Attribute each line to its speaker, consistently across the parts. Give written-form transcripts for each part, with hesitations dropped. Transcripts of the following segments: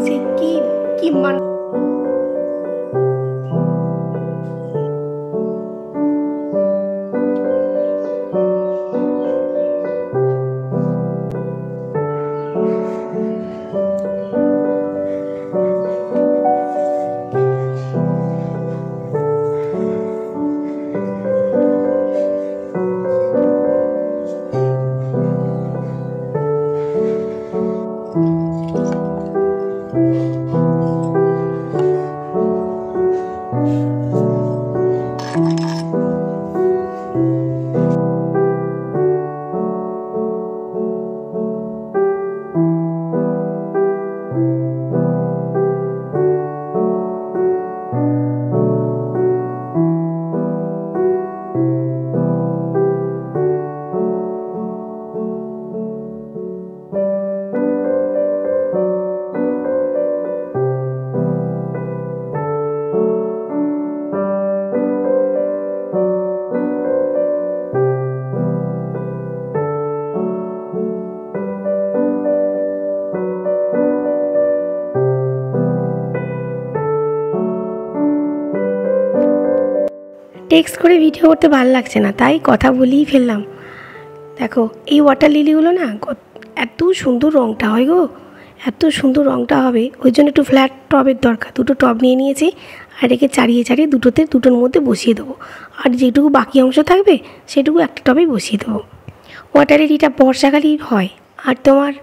Speaker 1: সে কি কি মান টেক্সট করে ভিডিও করতে ভালো লাগছে না, তাই কথা বলেই ফেললাম। দেখো এই ওয়াটার লিলিগুলো না এত সুন্দর রঙটা হয় গো, এত সুন্দর রঙটা হবে। ওই জন্য একটু ফ্ল্যাট টবের দরকার। দুটো টব নিয়ে নিয়েছি, আর এটাকে চাড়িয়ে চাড়িয়ে দুটোর মধ্যে বসিয়ে দেবো। আর যেটুকু বাকি অংশ থাকবে সেটুকু একটা টবেই বসিয়ে দেবো। ওয়াটার লিলিটা বর্ষাকালেই হয়, আর তোমার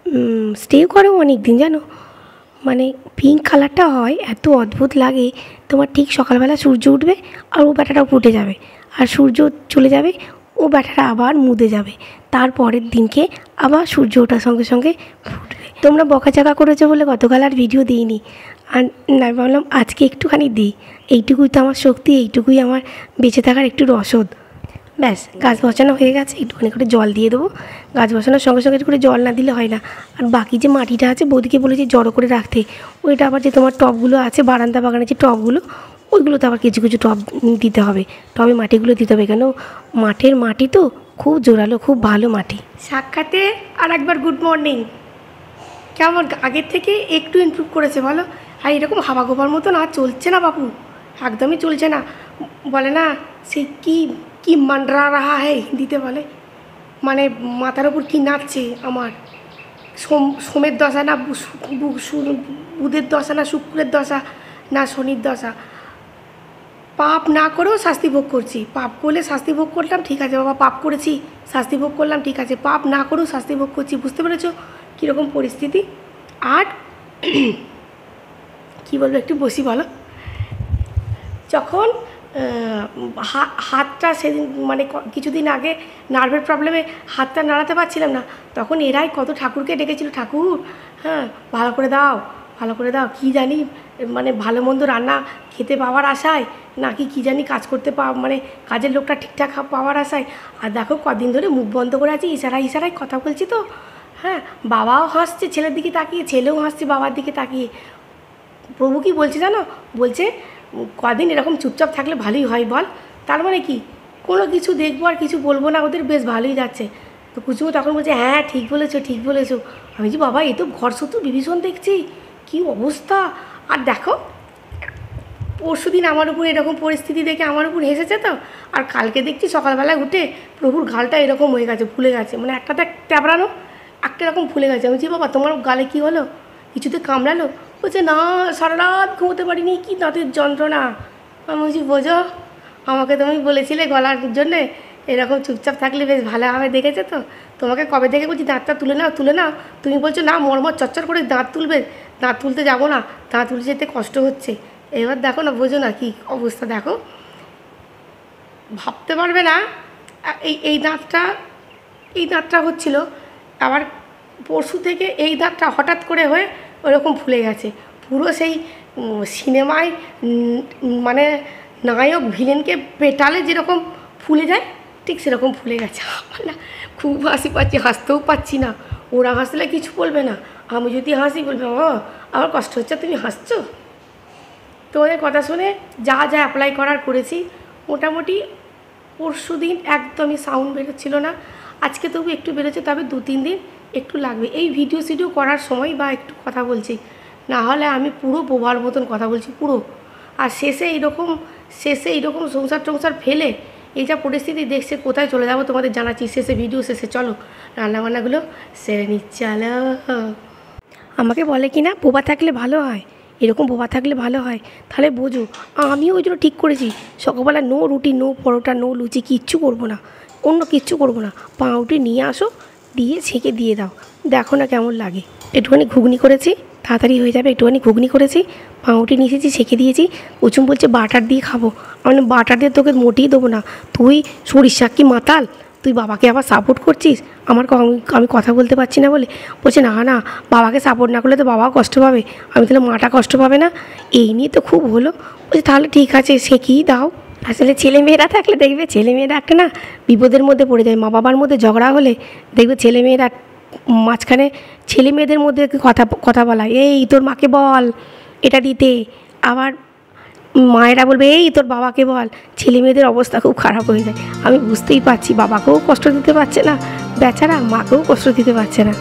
Speaker 1: স্টেও করো অনেক দিন, জানো। মানে পিঙ্ক কালারটা হয়, এত অদ্ভুত লাগে। তোমার ঠিক সকালবেলা সূর্য উঠবে আর ও ব্যাটাটাও ফুটে যাবে, আর সূর্য চলে যাবে, ও ব্যাটাটা আবার মুদে যাবে। তারপরের দিনকে আবার সূর্য ওঠার সঙ্গে সঙ্গে ফুটবে। তোমরা বকাঝকা করেছো বলে গতকাল আর ভিডিও দিইনি, আর না ভাবলাম আজকে একটুখানি দিই। এইটুকুই তো আমার শক্তি, এইটুকুই আমার বেঁচে থাকার একটু রসদ। ব্যাস, গাছ বসানো হয়ে গেছে। একটুখানি করে জল দিয়ে দেবো। গাছ বসানোর সঙ্গে সঙ্গে একটু করে জল না দিলে হয় না। আর বাকি যে মাটিটা আছে বৌদিকে বলেছি জড়ো করে রাখতে। ওইটা আবার যে তোমার টবগুলো আছে, বারান্দা বাগানের যে টবগুলো, ওইগুলোতে আবার কিছু কিছু টব দিতে হবে। টবে মাটিগুলো দিতে হবে, কেন মাঠের মাটি তো খুব জোরালো, খুব ভালো মাটি। সাক্ষাতে আর একবার গুড মর্নিং। কেমন আগের থেকে একটু ইমপ্রুভ করেছে বলো? আর এরকম হাওয়া গোবার মতন আর চলছে না বাপু, একদমই চলছে না। বলে না সে কি মান্ডরা রাহা হে, হিন্দিতে বলে, মানে মাথার ওপর কি নাচছে আমার। সোমের দশা না বুধের দশা না শুক্রের দশা না শনির দশা। পাপ না করেও শাস্তি ভোগ করছি। পাপ করলে শাস্তি ভোগ করলাম, ঠিক আছে বাবা, পাপ করেছি শাস্তি ভোগ করলাম, ঠিক আছে। পাপ না করেও শাস্তি ভোগ করছি, বুঝতে পেরেছো কীরকম পরিস্থিতি। আর কী বলবো, একটু বসি বলো। যখন হাতটা সেদিন মানে কিছুদিন আগে নার্ভের প্রবলেমে হাতটা নাড়াতে পারছিলাম না, তখন এরাই কত ঠাকুরকে ডেকেছিল, ঠাকুর হ্যাঁ ভালো করে দাও, ভালো করে দাও। কী জানি মানে ভালো মন্দ রান্না খেতে পাওয়ার আশায়, নাকি কী জানি কাজ করতে মানে কাজের লোকটা ঠিকঠাক পাওয়ার আশায়। আর দেখো কদিন ধরে মুখ বন্ধ করে আছি, ইশারায় কথা বলছি তো। হ্যাঁ, বাবাও হাসছে ছেলের দিকে তাকিয়ে, ছেলেও হাসছে বাবার দিকে তাকিয়ে। প্রভু কি বলছে জানো, বলছে কদিন এরকম চুপচাপ থাকলে ভালোই হয় বল। তার মানে কি, কোনো কিছু দেখবো আর কিছু বলবো না, ওদের বেশ ভালোই যাচ্ছে। তো কুচুমো তখন বলছে হ্যাঁ ঠিক বলেছো, ঠিক বলেছো। আমি যে বাবা, এই তো ঘর শত্রু বিভীষণ দেখছি, কী অবস্থা। আর দেখো পরশু দিন আমার উপর এরকম পরিস্থিতি দেখে আমার উপর হেসেছে তো, আর কালকে দেখছি সকালবেলায় উঠে প্রভুর গালটা এরকম হয়ে গেছে, ফুলে গেছে, মানে একটা ট্যাবড়ানো, একটা এরকম ফুলে গেছে। আমি বলছি বাবা তোমার গালে কী হলো, কিছুতে কামড়ালো? বলছে না, সারা রাত ঘুমোতে পারিনি, কি দাঁতের যন্ত্রণা। আমি বলছি বোঝো, আমাকে তুমি বলেছিলে গলার জন্যে এরকম চুপচাপ থাকলে বেশ ভালো হবে, দেখেছে তো। তোমাকে কবে থেকে বলছি দাঁতটা তুলে নাও, তুলে নাও, তুমি বলছো না মরমর চচ্চর করে দাঁত তুলবে, দাঁত তুলতে যাবো না, দাঁত তুলতে যেতে কষ্ট হচ্ছে। এবার দেখো না, বোঝো না কী অবস্থা, দেখো ভাবতে পারবে না। এই দাঁতটা হচ্ছিল, আবার পরশু থেকে এই দাঁতটা হঠাৎ করে হয়ে ওরকম ফুলে গেছে, পুরো সেই সিনেমায় মানে নায়ক ভিলেনকে পেটালে যেরকম ফুলে যায়, ঠিক সেরকম ফুলে গেছে। আমার না খুব হাসি পাচ্ছি, হাসতেও পাচ্ছি না। ওরা হাসলে কিছু বলবে না, আমি যদি হাসি বলবে ও আমার কষ্ট হচ্ছে, তুমি হাসছো। তোমাদের কথা শুনে যা যা অ্যাপ্লাই করার করেছি। মোটামুটি পরশু দিন একদমই সাউন্ড বেরোচ্ছিল না, আজকে তবু একটু বেরোচ্ছে, তবে 2-3 দিন একটু লাগবে। এই ভিডিও করার সময় বা একটু কথা বলছি, না হলে আমি পুরো বোবার মতন কথা বলছি পুরো। আর শেষে এইরকম সংসার টংসার ফেলে এই যা পরিস্থিতি দেখছে কোথায় চলে যাবো তোমাদের জানাচ্ছি শেষে, ভিডিও শেষে। চলো রান্নাবান্নাগুলো সেরে নিচ্ছি। চলো। আমাকে বলে কি না বোবা থাকলে ভালো হয়, এরকম বোবা থাকলে ভালো হয়, তাহলে বোঝো আমিও ওই জন্য ঠিক করেছি সকালবেলা নো রুটি, নো পরোটা, নো লুচি, কিচ্ছু করবো না, অন্য কিচ্ছু করবো না। পাউরুটি নিয়ে আসো, দিয়ে ছেঁকে দিয়ে দাও, দেখো না কেমন লাগে। একটুখানি ঘুগনি করেছি, তাড়াতাড়ি হয়ে যাবে, একটুখানি ঘুগনি করেছি, পাউরুটি নিয়ে এসেছি, ছেঁকে দিয়েছি। কুচুম বলছে বাটার দিয়ে খাবো, আমি বাটার দিয়ে তোকে মোটেই দেবো না, তুই সরিষা কি মাতাল, তুই বাবাকে আবার সাপোর্ট করছিস, আমি কথা বলতে পারছি না বলে। বলছে না না, বাবাকে সাপোর্ট না করলে তো বাবাও কষ্ট পাবে, আমি তাহলে মাটা কষ্ট পাবে না, এই নিয়ে তো খুব হলো। বলছে তাহলে ঠিক আছে সেঁকেই দাও। আসলে ছেলেমেয়েরা থাকলে দেখবে ছেলেমেয়েরা একটা না বিপদের মধ্যে পড়ে যায়, মা বাবার মধ্যে ঝগড়া হলে দেখবে ছেলেমেয়েরা মাঝখানে ছেলে মেয়েদের মধ্যে কথা বলা, এই তোর মাকে বল এটা দিতে, আবার মায়েরা বলবে এই তোর বাবাকে বল, ছেলে মেয়েদের অবস্থা খুব খারাপ হয়ে যায়। আমি বুঝতেই পারছি বাবাকেও কষ্ট দিতে পারছে না বেচারা, মাকেও কষ্ট দিতে পারছে না।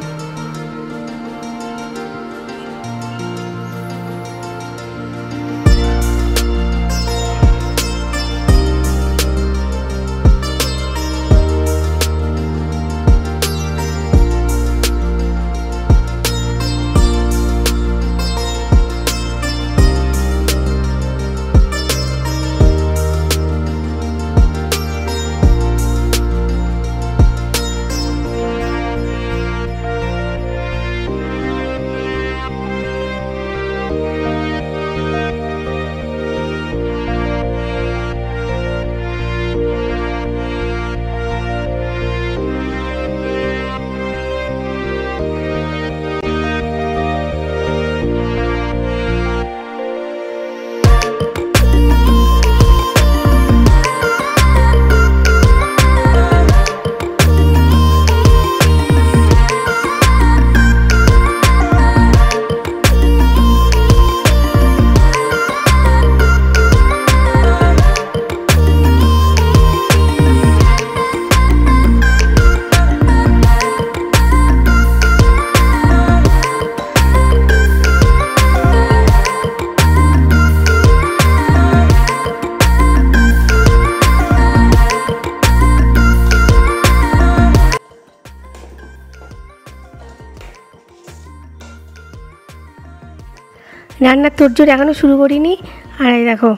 Speaker 1: রান্নার তোড়জোড় এখনও শুরু করিনি। আর এই দেখো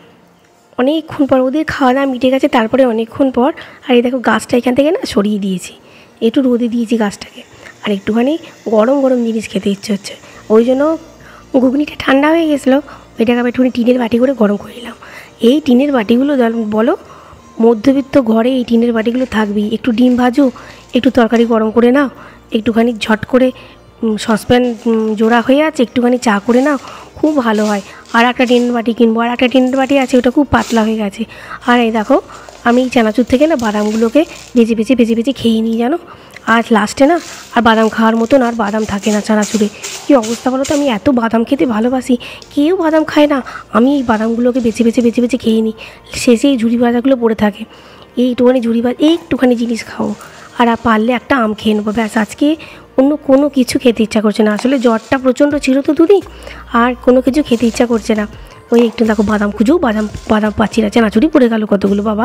Speaker 1: অনেকক্ষণ পর ওদের খাওয়া দাওয়া মিটে গেছে, তারপরে অনেকক্ষণ পর আর এই দেখো গাছটা এখান থেকে না সরিয়ে দিয়েছি, একটু রোদে দিয়েছি গাছটাকে, আর একটুখানি গরম গরম জিনিস খেতে ইচ্ছে হচ্ছে, ওই জন্য ঘুগনিটা ঠান্ডা হয়ে গেছিলো, ওইটাকে আবার একটুখানি টিনের বাটি করে গরম করে নিলাম। এই টিনের বাটিগুলো বলো মধ্যবিত্ত ঘরে এই টিনের বাটিগুলো থাকবেই। একটু ডিম ভাজো, একটু তরকারি গরম করে নাও, একটুখানি ঝট করে সসপ্যান জোড়া হয়ে আছে, একটুখানি চা করে নাও, খুব ভালো হয়। আর একটা টিনের বাটি কিনবো, আর একটা টিনের বাটি আছে, ওটা খুব পাতলা হয়ে গেছে। আর এই দেখো আমি এই চানাচুর থেকে না বাদামগুলোকে ভেজে ভেজে ভেজে ভেজে খেয়ে নিই জানো। আর লাস্টে না আর বাদাম খাওয়ার মতন আর বাদাম থাকে না চানাচুরে, কী অবস্থা বলো তো। আমি এত বাদাম খেতে ভালোবাসি, কেউ বাদাম খায় না, আমি এই বাদামগুলোকে বেছে বেছে বেছে বেছে খেয়ে নিই। শেষে এই ঝুড়ি ভাজাগুলো পড়ে থাকে, এইটুখানি ঝুড়ি ভাজা এইটুখানি জিনিস খাও, আর পারলে একটা আম খেয়ে নেবো ব্যাস। আজকে অন্য কোনো কিছু খেতে ইচ্ছা করছে না, আসলে জ্বরটা প্রচণ্ড ছিল তো দুদিন, আর কোনো কিছু খেতে ইচ্ছা করছে না। ওই একটু দেখো বাদাম খুঁজো, বাদাম পাচ্ছি না, চানাচুরি পড়ে গেল কতগুলো বাবা।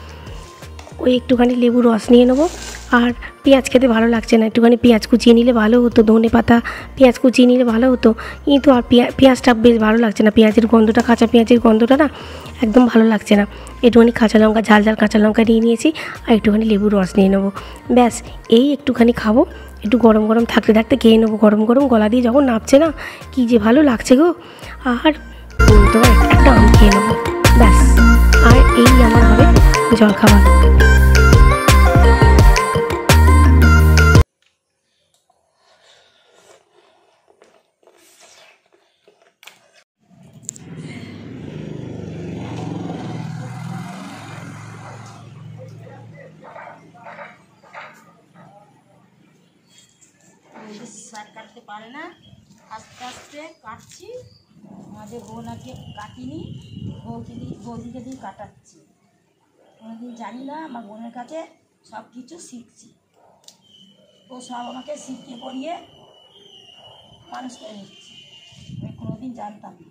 Speaker 1: ওই একটুখানি লেবু রস নিয়ে নেবো। আর পেঁয়াজ খেতে ভালো লাগছে না, একটুখানি পেঁয়াজ কুচিয়ে নিলে ভালো হতো, ধনে পাতা পেঁয়াজ কুচিয়ে নিলে ভালো হতো, কিন্তু আর পেঁয়াজটা বেশ ভালো লাগছে না, পেঁয়াজের গন্ধটা, কাঁচা পেঁয়াজের গন্ধটা না একদম ভালো লাগছে না। একটুখানি কাঁচা লঙ্কা, ঝাল ঝাল কাঁচা লঙ্কা নিয়ে নিয়েছি, আর একটুখানি লেবু রস নিয়ে নেবো ব্যাস। এই একটুখানি খাবো, একটু গরম গরম থাকতে থাকতে খেয়ে নেবো, গরম গরম গলা দিয়ে যখন নাপছে না কী যে ভালো লাগছে গো। আর তোমার একটা আম খেয়ে নেবো ব্যাস, আর এই আমার হবে জলখাবার।
Speaker 2: শাক কাটতে পারে না, আস্তে আস্তে কাটছি, আমাদের বোনাকে কাটিনি, বৌদিকে দিয়ে কাটাচ্ছি। কোনোদিন জানি না, আমার বোনের কাছে সব কিছু শিখছি, ও সব আমাকে শিখিয়ে পড়িয়ে মানুষ করে নিচ্ছি। কোনোদিন জানতাম না।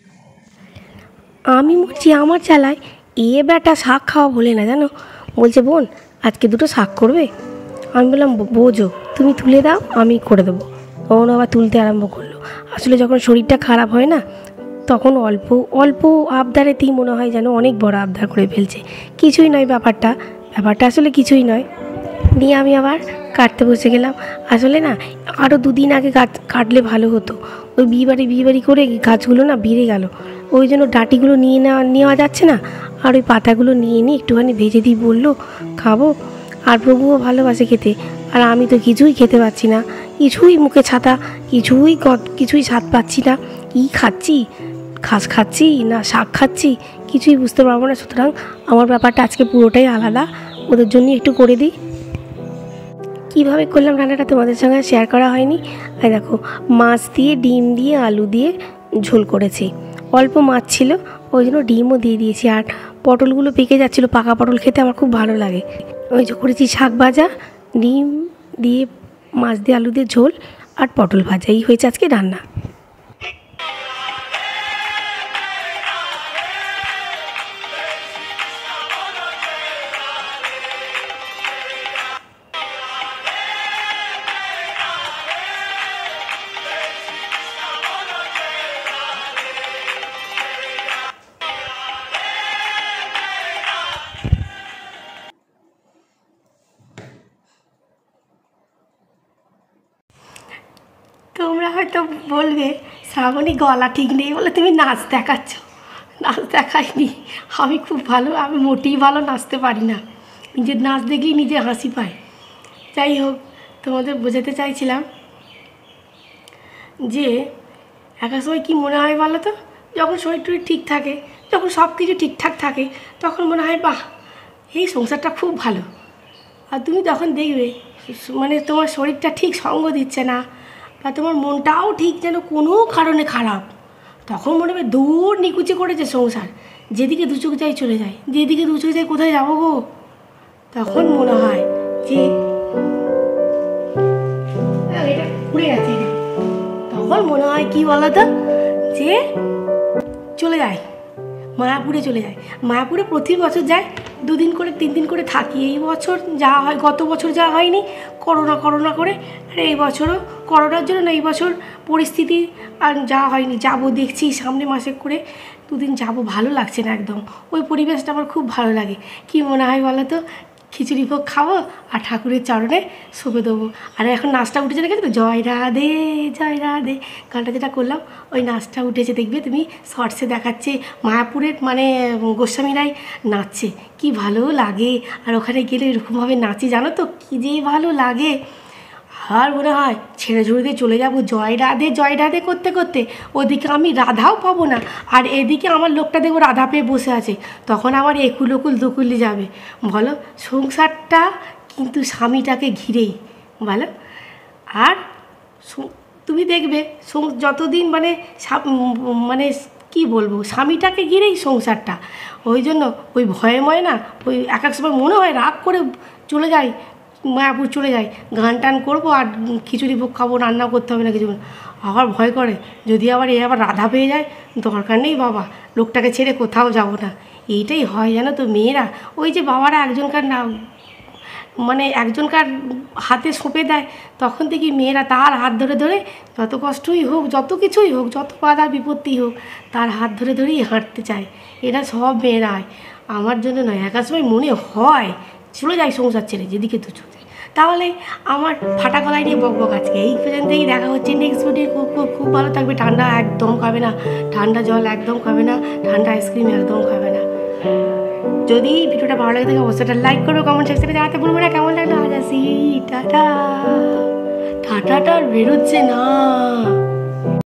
Speaker 1: আমি বলছি আমার চালায় বেটা শাক খাওয়া বলে না জানো, বলছে বোন আজকে দুটো শাক করবে। আমি বললাম বোঝো তুমি তুলে দাও আমি করে দেবো। তখন আবার তুলতে আরম্ভ করলো। আসলে যখন শরীরটা খারাপ হয় না তখন অল্প অল্প আবদারেতেই মনে হয় যেন অনেক বড় আবদার করে ফেলছে। কিছুই নয় ব্যাপারটা আসলে কিছুই নয়। নিয়ে আমি আবার কাটতে বসে গেলাম। আসলে না আরও 2 দিন আগে গাছ কাটলে ভালো হতো। ওই বিয়ে বাড়ি করে গাছগুলো না বেড়ে গেল, ওই জন্য ডাঁটিগুলো নেওয়া যাচ্ছে না। আর ওই পাতাগুলো নিয়ে একটুখানি ভেজে দিই বললো খাবো। আর প্রভুও ভালোবাসে খেতে, আর আমি তো কিছুই খেতে পাচ্ছি না, কিছুই মুখে ছাতা, কিছুই স্বাদ পাচ্ছি না। কী খাচ্ছি, ঘাস খাচ্ছি না শাক খাচ্ছি কিছুই বুঝতে পারবো না। সুতরাং আমার ব্যাপারটা আজকে পুরোটাই আলাদা, ওদের জন্য একটু করে দিই। কীভাবে করলাম রান্নাটা তোমাদের সঙ্গে শেয়ার করা হয়নি। আর দেখো মাছ দিয়ে ডিম দিয়ে আলু দিয়ে ঝোল করেছি। অল্প মাছ ছিল ওই জন্য ডিমও দিয়ে দিয়েছি। আর পটলগুলো পেকে যাচ্ছিলো, পাকা পটল খেতে আমার খুব ভালো লাগে। ওই যে করেছি শাক ভাজা, ডিম দিয়ে মাছ দিয়ে আলু দিয়ে ঝোল আর পটল ভাজা, এই হয়েছে আজকে রান্না। তোমরা হয়তো বলবে শ্রাবণী গলা ঠিক নেই বলে তুমি নাচ দেখাচ্ছ। নাচ দেখাইনি, আমি খুব ভালো, আমি মোটেই ভালো নাচতে পারি না। নিজের নাচ দেখলেই নিজে হাসি পায়। যাই হোক, তোমাদের বোঝাতে চাইছিলাম যে একটা সময় কী মনে হয় বলো তো, যখন শরীর টরীর ঠিক থাকে, যখন সব কিছু ঠিকঠাক থাকে তখন মনে হয় বাহ এই সংসারটা খুব ভালো। আর তুমি তখন দেখবে মানে তোমার শরীরটা ঠিক সঙ্গ দিচ্ছে না, বা তোমার মনটাও ঠিক যেন কোনো কারণে খারাপ, তখন মনে হবে দূর নিকুচি করেছে সংসার, যেদিকে দু চোখ যাই চলে যায়, যেদিকে দু চোখ যাই কোথায় যাবো গো। তখন মনে হয় যে এটা ঘুরে গেছে, তখন মনে হয় কী বলো তো, যে চলে যায় মায়াপুরে চলে যায়। মায়াপুরে প্রতি বছর যায়, 2 দিন করে 3 দিন করে থাকি। এই বছর যাওয়া হয়, গত বছর যাওয়া হয়নি করোনা করে। আর এই বছরও করোনার জন্য না, এই বছর পরিস্থিতি আর যাওয়া হয়নি। যাবো দেখছি সামনে মাসে করে 2 দিন যাবো, ভালো লাগছে না একদম। ওই পরিবেশটা আমার খুব ভালো লাগে। কি মনে হয় বলো তো, খিচুড়ি ভোগ খাবো আর ঠাকুরের চরণে শুভে দেবো। আর এখন নাচটা উঠেছে দেখেছো তো, জয় রাধে জয় রাধে গানটা যেটা করলাম, ওই নাচটা উঠেছে দেখবে তুমি, শর্টসে দেখাচ্ছে মায়াপুরের মানে গোস্বামীরাই নাচছে, কি ভালো লাগে। আর ওখানে গেলে এরকমভাবে নাচি জানো তো, কী যে ভালো লাগে। আর মনে হয় ছেড়ে ঝুড়ে দিয়ে চলে যাবো জয় রাধে করতে করতে, ওদিকে আমি রাধাও পাবো না, আর এদিকে আমার লোকটা দেখবো রাধা পেয়ে বসে আছে। তখন আমার একুল ওকুল দুকুলি যাবে। বলো, সংসারটা কিন্তু স্বামীটাকে ঘিরেই, বলো। আর তুমি দেখবে যতদিন মানে মানে কী বলবো, স্বামীটাকে ঘিরেই সংসারটা। ওই জন্য ওই ভয়ে না, ওই এক সময় মনে হয় রাগ করে চলে যায় মায়াপুর, চলে যায় গান টান করবো আর খিচুড়ি ভোগ খাবো, রান্না করতে হবে না কিছু। আবার ভয় করে যদি আবার আবার রাধা পেয়ে যায়, দরকার নেই বাবা, লোকটাকে ছেড়ে কোথাও যাব না। এইটাই হয় জানো তো মেয়েরা, ওই যে বাবারা একজনকার না মানে একজনকার হাতে সঁপে দেয়, তখন থেকে মেয়েরা তার হাত ধরে ধরে যত কষ্টই হোক, যত কিছুই হোক, যত বাধা বিপত্তি হোক, তার হাত ধরে ধরেই হাঁটতে চায়। এরা সব মেয়েরাই, আমার জন্য নয়। একা সময় মনে হয় চলে যায় সংসার ছেড়ে যেদিকে দু চোখ। তাহলে আমার ফাটা গলায় নিয়ে বকবক আজকে এই পর্যন্তই। দেখা হচ্ছে নেক্সট ভিডিও। খুব খুব খুব ভালো থাকবে। ঠান্ডা একদম খাবে না, ঠান্ডা জল একদম খাবে না, ঠান্ডা আইসক্রিম একদম খাবে না। যদি ভিডিওটা ভালো লাগে থাকে অবশ্যই লাইক করো, কমেন্ট সেকশনে জানাতে ভুলবে না কেমন লাগলো। আজ আসি, টাটা। টাটাটা বেরোচ্ছে না।